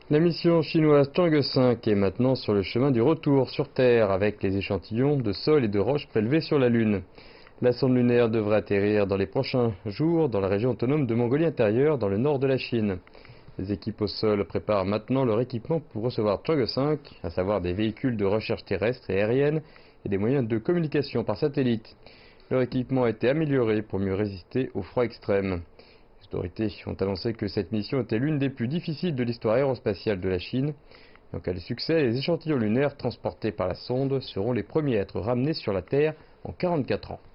La mission chinoise Chang'e 5 est maintenant sur le chemin du retour sur Terre avec les échantillons de sol et de roches prélevés sur la Lune. La sonde lunaire devrait atterrir dans les prochains jours dans la région autonome de Mongolie intérieure dans le nord de la Chine. Les équipes au sol préparent maintenant leur équipement pour recevoir Chang'e 5, à savoir des véhicules de recherche terrestre et aérienne et des moyens de communication par satellite. Leur équipement a été amélioré pour mieux résister au froid extrême. Les autorités ont annoncé que cette mission était l'une des plus difficiles de l'histoire aérospatiale de la Chine. En cas de succès, les échantillons lunaires transportés par la sonde seront les premiers à être ramenés sur la Terre en 44 ans.